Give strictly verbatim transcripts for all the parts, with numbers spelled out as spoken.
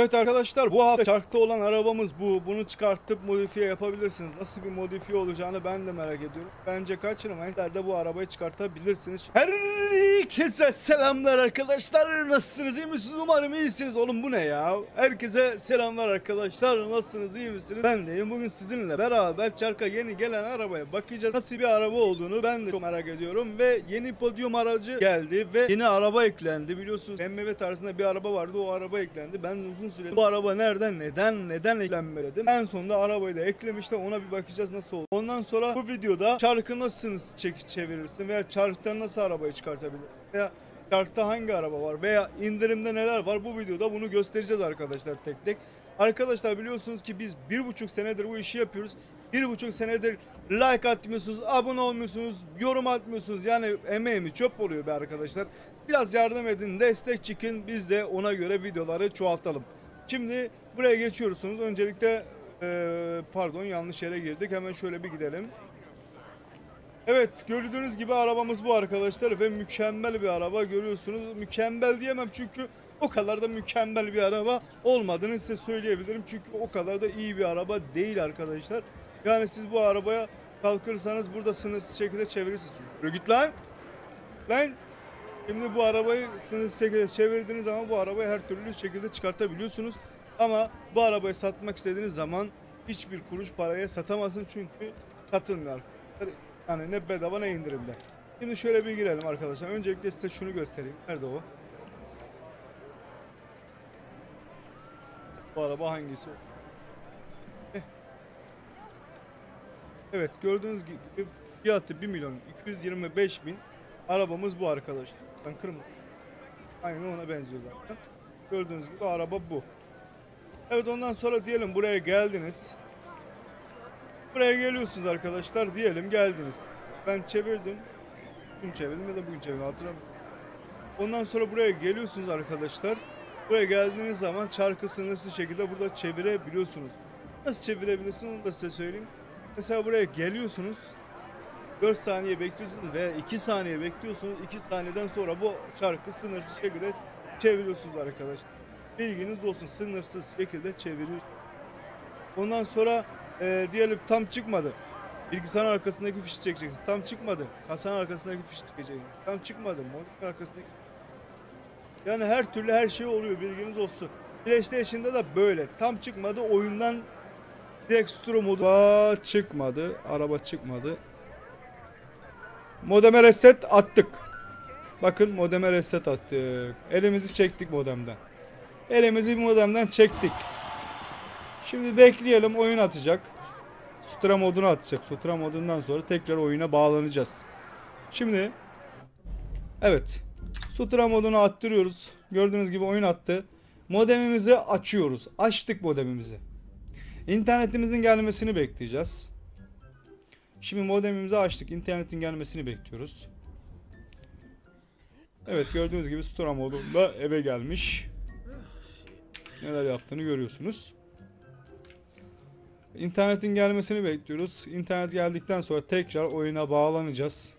Evet arkadaşlar, bu hafta çarkta olan arabamız bu. Bunu çıkartıp modifiye yapabilirsiniz. Nasıl bir modifiye olacağını ben de merak ediyorum. Bence kaçırmayın. Sizler de bu arabayı çıkartabilirsiniz. Herkese selamlar arkadaşlar. Nasılsınız, iyi misiniz? Umarım iyisiniz. Oğlum bu ne ya? Herkese selamlar arkadaşlar. Nasılsınız, iyi misiniz? Ben deyim. Bugün sizinle beraber çarka yeni gelen arabaya bakacağız. Nasıl bir araba olduğunu ben de çok merak ediyorum. Ve yeni podyum aracı geldi ve yeni araba eklendi. Biliyorsunuz B M W tarzında bir araba vardı. O araba eklendi. Ben uzun süre bu araba nereden neden neden eklenmedi? En sonunda arabayı da eklemişler. Ona bir bakacağız nasıl oldu. Ondan sonra bu videoda çarkı nasıl çek çevirirsin veya çarktan nasıl arabayı çıkartabilirsin veya çarkta hangi araba var veya indirimde neler var, bu videoda bunu göstereceğiz arkadaşlar tek tek. Arkadaşlar biliyorsunuz ki biz bir buçuk senedir bu işi yapıyoruz. Bir buçuk senedir like atmıyorsunuz, abone olmuyorsunuz, yorum atmıyorsunuz. Yani emeğimi çöp oluyor be arkadaşlar. Biraz yardım edin, destek çıkın, biz de ona göre videoları çoğaltalım. Şimdi buraya geçiyorsunuz. Öncelikle ee, pardon yanlış yere girdik. Hemen şöyle bir gidelim. Evet, gördüğünüz gibi arabamız bu arkadaşlar ve mükemmel bir araba görüyorsunuz. Mükemmel diyemem çünkü o kadar da mükemmel bir araba olmadığını size söyleyebilirim. Çünkü o kadar da iyi bir araba değil arkadaşlar. Yani siz bu arabaya kalkırsanız burada sınırsız şekilde çevirirsiniz. Yürü git lan. Lan. Şimdi bu arabayı sınırsız şekilde çevirdiğiniz zaman bu arabayı her türlü şekilde çıkartabiliyorsunuz. Ama bu arabayı satmak istediğiniz zaman hiçbir kuruş paraya satamazsın çünkü satılmıyor. Yani ne bedava ne indirimde. Şimdi şöyle bir girelim arkadaşlar. Öncelikle size şunu göstereyim. Nerede o? Bu araba hangisi o? Eh. Evet, gördüğünüz gibi fiyatı bir milyon iki yüz yirmi beş bin. Arabamız bu arkadaşlar. Ben kırmızı. Aynen ona benziyor zaten. Gördüğünüz gibi araba bu. Evet, ondan sonra diyelim buraya geldiniz. Buraya geliyorsunuz arkadaşlar, diyelim geldiniz. Ben çevirdim. Bugün çevirdim ya da bugün çevirdim, hatırlamıyorum. Ondan sonra buraya geliyorsunuz arkadaşlar. Buraya geldiğiniz zaman çarkı sınırsız şekilde burada çevirebiliyorsunuz. Nasıl çevirebilirsiniz onu da size söyleyeyim. Mesela buraya geliyorsunuz. dört saniye bekliyorsunuz ve iki saniye bekliyorsunuz. iki saniyeden sonra bu çarkı sınırsız şekilde çeviriyorsunuz arkadaşlar. Bilginiz olsun, sınırsız şekilde çeviriyorsunuz. Ondan sonra e, diyelim tam çıkmadı. Bilgisayarın arkasındaki fişi çekeceksiniz. Tam çıkmadı. Kasanın arkasındaki fişi çekeceksiniz. Tam çıkmadı. Modelin arkasındaki. Yani her türlü her şey oluyor, bilginiz olsun. PlayStation'da da böyle. Tam çıkmadı oyundan direkt Stro modu. Aa, çıkmadı. Araba çıkmadı. Modeme reset attık. Bakın modeme reset attık. Elimizi çektik modemden. Elimizi modemden çektik. Şimdi bekleyelim, oyun atacak. Sutra modunu atacak. Sutra modundan sonra tekrar oyuna bağlanacağız. Şimdi evet. Sutra modunu attırıyoruz. Gördüğünüz gibi oyun attı. Modemimizi açıyoruz. Açtık modemimizi. İnternetimizin gelmesini bekleyeceğiz. Şimdi modemimizi açtık. İnternetin gelmesini bekliyoruz. Evet, gördüğünüz gibi Sutra modunda eve gelmiş. Neler yaptığını görüyorsunuz. İnternetin gelmesini bekliyoruz. İnternet geldikten sonra tekrar oyuna bağlanacağız.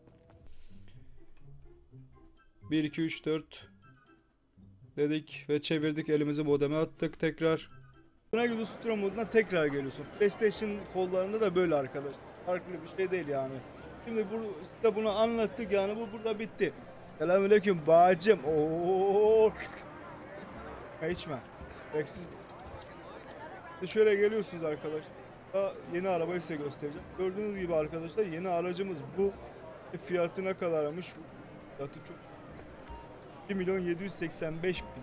bir iki üç dört dedik ve çevirdik, elimizi modeme attık tekrar. Buna göre Sutra moduna tekrar geliyorsun. PlayStation kollarında da böyle arkadaşlar. Farklı bir şey değil yani. Şimdi bu, size bunu anlattık, yani bu burada bitti. Selamünaleyküm bacım. Oo. Ha, içme. Eksiz. Şöyle geliyorsunuz arkadaşlar. Daha yeni arabayı size göstereceğim. Gördüğünüz gibi arkadaşlar yeni aracımız bu. Fiyatı ne kadarmış? Fiyatı çok. bir milyon yedi yüz seksen beş bin.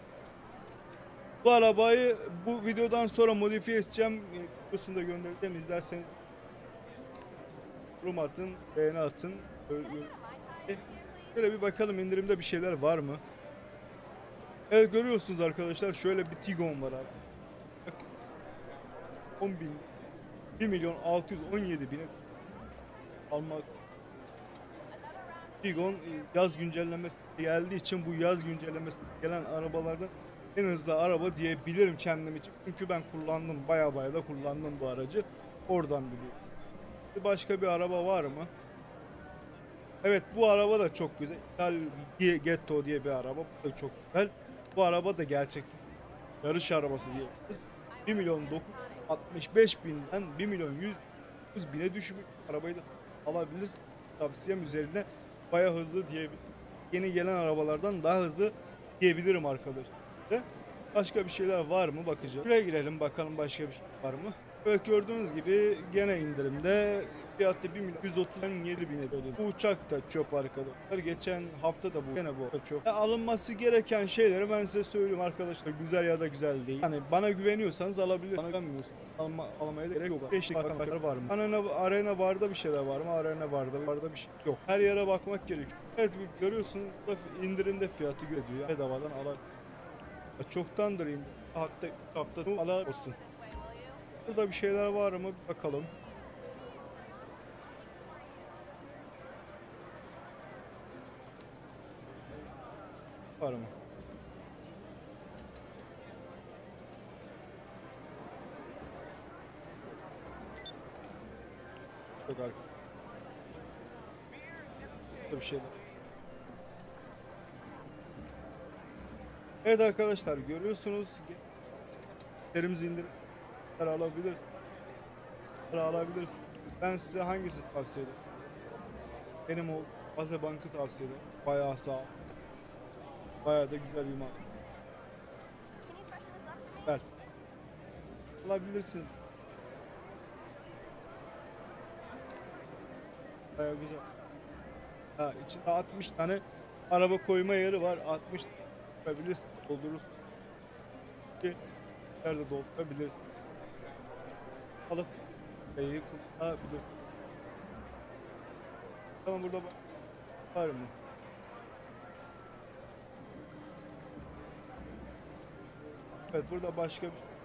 Bu arabayı bu videodan sonra modifiye edeceğim. Videosunu da göndereceğim, izlerseniz. Yorum atın, beğeni atın. Şöyle bir bakalım indirimde bir şeyler var mı? Evet, görüyorsunuz arkadaşlar, şöyle bir Tiguan var abi. on bin, bir milyon altı yüz on yedi bine almak. Tiguan yaz güncellemesi geldiği için bu yaz güncellemesi gelen arabalardan en hızlı araba diyebilirim kendim için. Çünkü ben kullandım, baya baya da kullandım bu aracı. Oradan biliyorum. Başka bir araba var mı? Evet, bu araba da çok güzel. Ghetto diye bir araba. Bu da çok güzel. Bu araba da gerçekten yarış arabası diyebiliriz. bir milyon dokuz yüz altmış beş binden bir milyon yüz bine düşmüş arabayı da alabilirsin. Tavsiyem üzerine baya hızlı diyebilirim. Yeni gelen arabalardan daha hızlı diyebilirim arkadaşlar. Başka bir şeyler var mı bakacağım. Buraya girelim bakalım başka bir şey var mı. Evet, gördüğünüz gibi gene indirimde fiyatı bir milyon yüz otuz yedi bine ödedi. Bu uçak da çöp arkadaşlar. Geçen hafta da bu gene bu çöp. Ya, alınması gereken şeyleri ben size söyleyeyim arkadaşlar. Güzel ya da güzel değil. Hani bana güveniyorsanız alabilir. Bana güvenmiyorsanız alma, almaya da gerek yok. Beşlik bakanlar var mı? Arena, arena barda bir şeyler var mı? Arena barda barda bir şey yok. Her yere bakmak gerekiyor. Evet, görüyorsunuz indirimde fiyatı görüyor. Bedavadan alabilir. Çoktandır indi. Hatta hafta ala olsun. Burada bir şeyler var mı? Bakalım. Var mı? Çok arka. Burada bir şeyler. Evet arkadaşlar, görüyorsunuz. Terimizi indirip alabilirsiniz. alabilirsiniz. Ben size hangisi tavsiye ederim? Benim o Aze Bank'ı tavsiye ederim. Bayağı sağ. Bayağı da güzel bir mal. Ver. Alabilirsin. Bayağı güzel. Ha, içinde altmış tane araba koyma yeri var. altmış koyabilirsin. Doldurursun. Ki nerede doldurabilirsin. Alıp şeyi kullanabilirsin. Tamam, burada var mı? Evet, burada başka bir şey.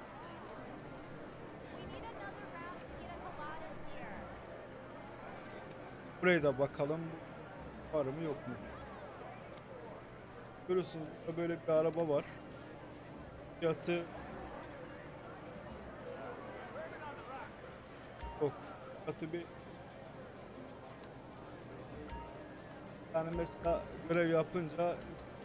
Buraya da bakalım. Var mı yok mu? Görüyorsunuz böyle bir araba var. Fiyatı yok. Fiyatı bir yani mesela görev yapınca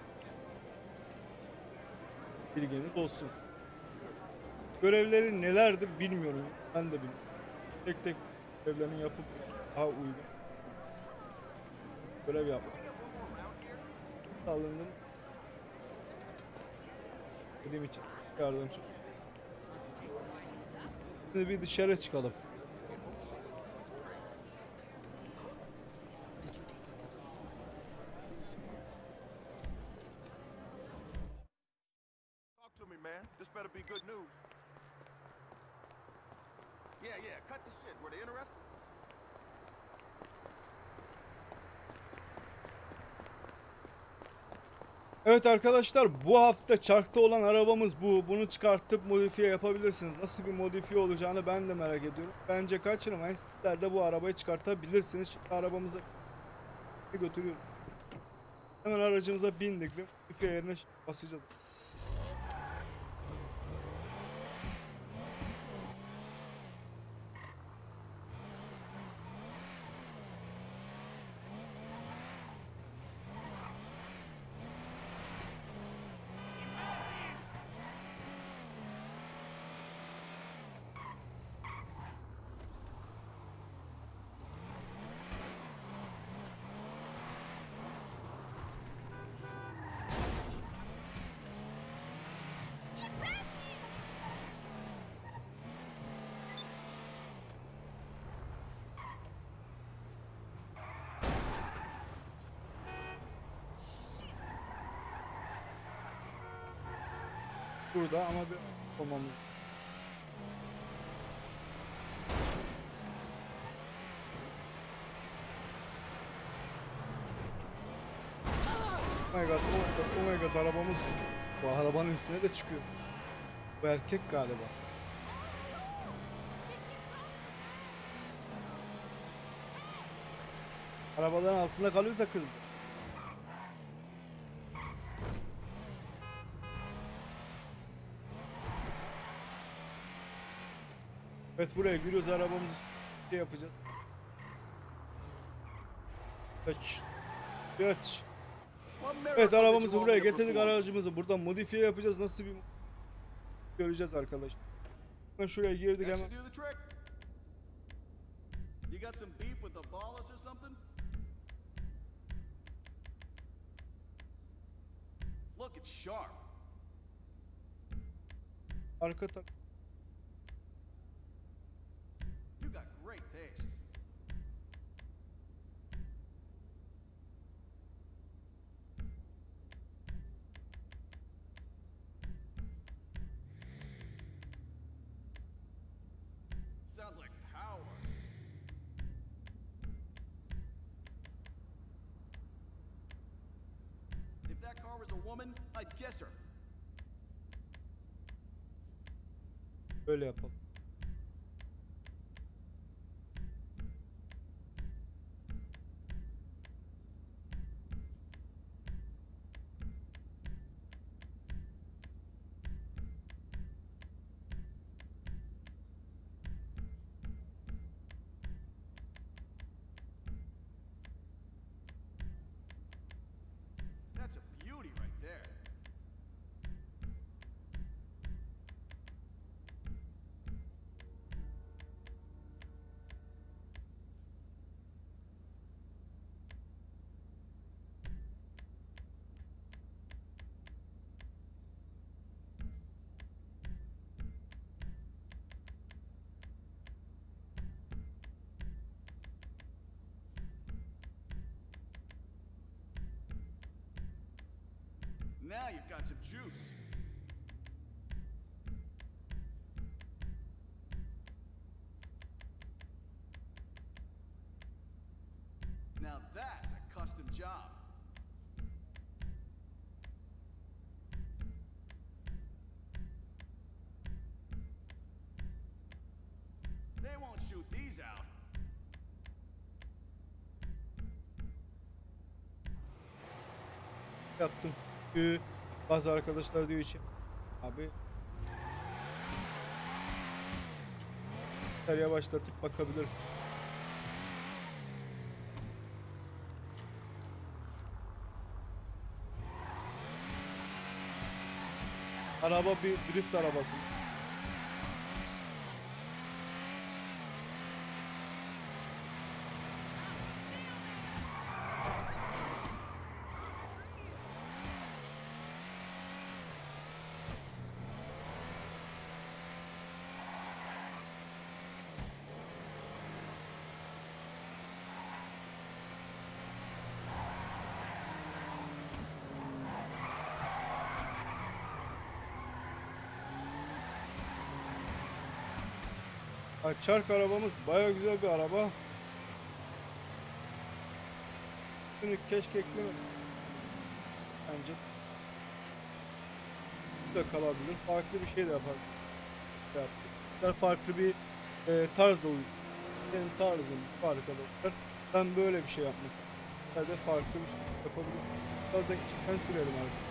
bilginiz olsun. Görevleri nelerdir bilmiyorum. Ben de bilmiyorum. Tek tek görevlerini yapıp daha uygun görev yapmak. Sağlığının dediğim için yardımcı. Şimdi bir dışarı çıkalım. Talk to me, man. This better be good news. Yeah, yeah, cut the shit. Were they interested? Evet arkadaşlar, bu hafta çarkta olan arabamız bu. Bunu çıkartıp modifiye yapabilirsiniz. Nasıl bir modifiye olacağını ben de merak ediyorum. Bence kaçırmayın. Sizler de bu arabayı çıkartabilirsiniz. Şimdi arabamızı götürüyorum. Hemen aracımıza bindik ve modifiye yerine basacağız. Burada ama bir olmamız. Oh my god, oh my god, oh my god, arabamız bu arabanın üstüne de çıkıyor. Bu erkek galiba. Arabaların altında kalıyorsa kız. Evet, buraya giriyoruz, arabamızı şey yapacağız. Kaç. Kaç. Evet, arabamızı buraya getirdik, aracımızı buradan modifiye yapacağız. Nasıl bir göreceğiz arkadaşlar. Hemen şuraya girdik That hemen. should do the trick. You got some beef with the Ballas or something? Looking sharp. Arka taraf. You got great taste. Sounds like power. If that car was a woman, I'd kiss her. Böyle yapalım. That's a beauty right there. Now you've got some juice. Now that's a custom job. They won't shoot these out. Yaptım. Çünkü bazı arkadaşlar diyor için abi yavaşlatıp bakabilirsin. Araba bir drift arabası. Ha, çark arabamız baya güzel bir araba. Şunu keşke ekleme. Bence. Bu da kalabilir. Farklı bir şey de yapar. Yaptı. Farklı bir e, tarz da uyuyor. Benim tarzım bu arkadaşlar. Ben böyle bir şey yapmak istedim. Ya da farklı bir şey yapabilirim. Biraz da içten sürelim artık.